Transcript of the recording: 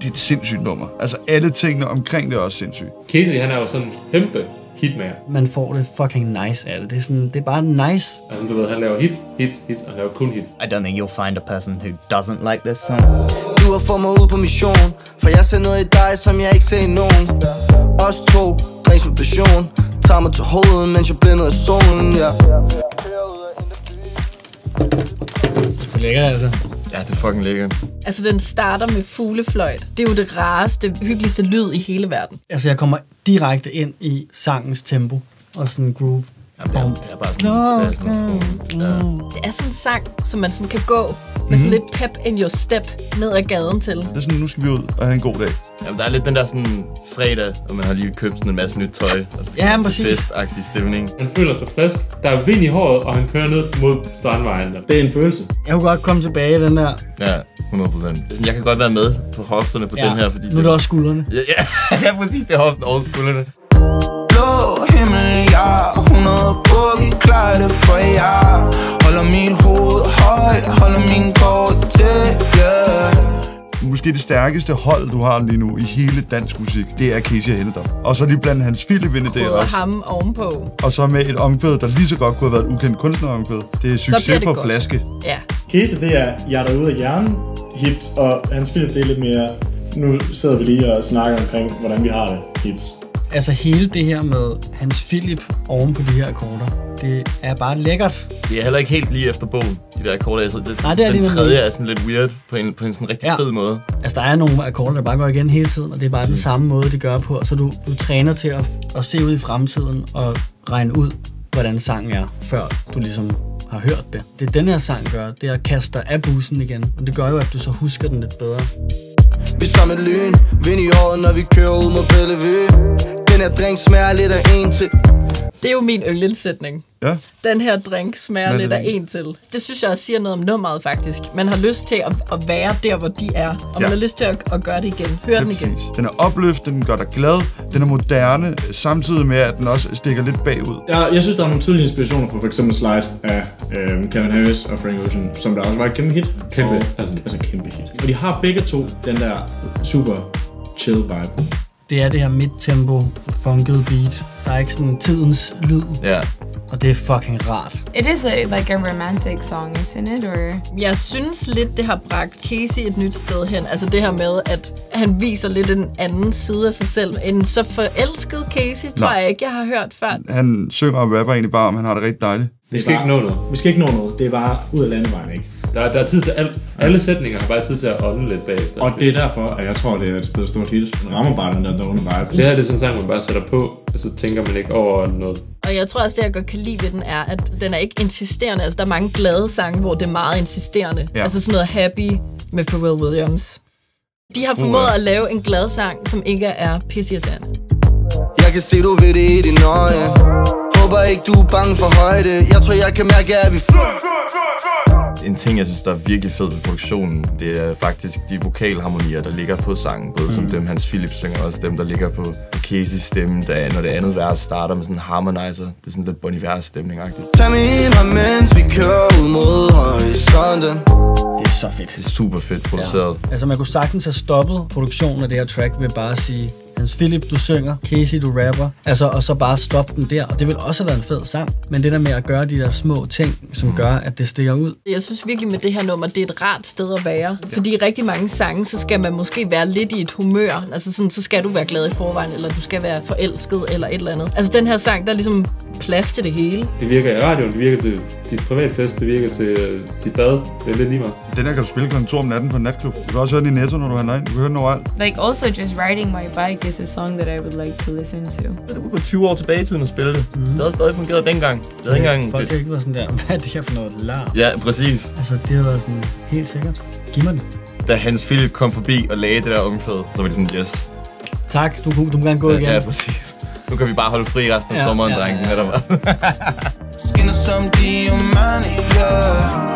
Det er et sindssygt nummer. Altså alle tingene omkring det er også sindssygt. Casey, han er jo sådan en kæmpe hitmager. Man får det fucking nice af det. Det er bare nice. Altså du ved, han laver hits, og han laver kun hits. I don't think you'll find a person who doesn't like this song. Du har fået mig ud på mission, for jeg ser noget i dig, som jeg ikke ser i nogen. Os to, drinks med passion, tager mig til hovedet, mens jeg blænder af solen, ja. Det er lækkert, altså. Ja, det er fucking lækkert. Altså, den starter med fuglefløjt. Det er jo det rareste, hyggeligste lyd i hele verden. Altså, jeg kommer direkte ind i sangens tempo og sådan en groove. Jamen, det er bare sådan, Det er sådan en sang, som man sådan kan gå med sådan lidt pep in your step ned ad gaden til. Det er sådan, nu skal vi ud og have en god dag. Jamen, der er lidt den der sådan fredag, og man har lige købt sådan en masse nyt tøj. Og så ja, præcis. Festagtig stemning. Han føler sig frisk. Der er vind i håret, og han kører ned mod strandvejen. Det er en følelse. Jeg kunne godt komme tilbage i den der. Ja, 100%. Jeg kan godt være med på hofterne på den her, fordi nu er det også skuldrene. Ja, præcis. Det er hoften og skuldrene. Blå himmel, ja, 100 boogie, klar det for jer. Holder mit hoved højt, holder min kort til, yeah. Måske det stærkeste hold, du har lige nu i hele dansk musik, det er Casey Helledam. Og så lige blandt Hans Philip ind i det også. Ham ovenpå. Og så med et omkvæd, der lige så godt kunne have været et ukendt kunstneromkvæd. Det er succes på flaske. Ja. Casey, det er Jeg er derude af hjernen hits, og Hans Philip, det er lidt mere, nu sidder vi lige og snakker omkring, hvordan vi har det hits. Altså hele det her med Hans Philip oven på de her akkorder, det er bare lækkert. Det er heller ikke helt lige efter bogen, de der akkorder. Nej, det er den tredje er sådan lidt weird på en sådan rigtig fed måde. Altså der er nogle akkorder, der bare går igen hele tiden, og det er bare den samme måde, de gør på. Og så du træner til at se ud i fremtiden og regne ud, hvordan sangen er, før du ligesom har hørt det. Det den her sang gør, det er at kaste dig af bussen igen. Og det gør jo, at du så husker den lidt bedre. Vi som et lyn, vind i året, når vi kører ud mod Bellevue. Den her drink smager lidt af en til. Det er jo min yndlingssætning. Ja. Den her drink smager lidt af en til. Det synes jeg også siger noget om nummeret, faktisk. Man har lyst til at være der, hvor de er. Og man har lyst til at gøre det igen. Høre den igen. Den er opløftende, den gør dig glad, den er moderne, samtidig med, at den også stikker lidt bagud. Jeg synes, der er nogle tydelige inspirationer fra f.eks. Slide af Calvin Harris og Frank Ocean, som der også var et kæmpe hit. Altså kæmpe hit. Og de har begge to den der super chill vibe. Det er det her midt-tempo, funkede beat. Der er ikke sådan tidens lyd. Ja. Og det er fucking rart. It is like a romantic song, isn't it? Or? Jeg synes lidt, det har bragt Casey et nyt sted hen. Altså det her med, at han viser lidt en anden side af sig selv. En så forelsket Casey, tror jeg ikke, jeg har hørt før. Han synger og rapper egentlig bare om, han har det rigtig dejligt. Vi skal ikke nå noget. Vi skal ikke nå noget. Det er bare ud af landevejen, ikke? Der er tid til alle sætninger har bare tid til at ånde lidt bagefter. Og det er derfor, at jeg tror, det er et stort hit. Den rammer bare den der dogne vibe. Det her det er sådan en sang, man bare sætter på, og så tænker man ikke over noget. Og jeg tror også, det jeg godt kan lide ved den er, at den er ikke insisterende. Altså der er mange glade sange, hvor det er meget insisterende. Ja. Altså sådan noget Happy med Pharrell Williams. De har formået at lave en glad sang, som ikke er pissirriterende. Jeg kan se, du ved det i dine øjne. Håber ikke, du er bange for højde. Jeg tror, jeg kan mærke, at vi En ting, jeg synes, der er virkelig fed ved produktionen, det er faktisk de vokalharmonier, der ligger på sangen. Både som dem, Hans Philip synger, og også dem, der ligger på Casey's stemme, når det andet vers starter med sådan en harmonizer. Det er sådan lidt Bon Iver stemning-agtigt. Tag mig ind her, mens vi kører ud mod horisonten. Det er så fedt. Det er super fedt produceret. Ja. Altså man kunne sagtens have stoppet produktionen af det her track ved bare at sige, Hans Philip, du synger, Casey, du rapper, altså, og så bare stoppe den der. Og det vil også have været en fed sang. Men det der med at gøre de der små ting, som gør, at det stikker ud. Jeg synes virkelig med det her nummer, det er et rart sted at være. Fordi rigtig mange sange, så skal man måske være lidt i et humør. Altså sådan, så skal du være glad i forvejen, eller du skal være forelsket, eller et eller andet. Altså den her sang, der er ligesom plads til det hele. Det virker i radioen, det virker til dit privatfest, det virker til dit bad. Det er lidt lige meget. Den her kan du spille kl. 2 om natten på en natklub. Du kan også høre den i Netto, når du handler ind. Du kan høre den overalt. Like also just riding my bike is a song that I would like to listen to. Du kunne gå 20 år tilbage i tiden og spille det. Det havde stadig fungeret dengang. Det havde ikke engang... Folk kan ikke være sådan der, hvad er det her for noget larm? Ja, præcis. Altså det har været sådan helt sikkert. Giv mig den. Da Hans Philip kom forbi og lagde det der omkvæd, så var det sådan, yes. Tak, du må gerne gå igen. Ja, præcis. Nu kan vi bare holde fri resten af sommeren, drengen. Skinner som diamante, yeah.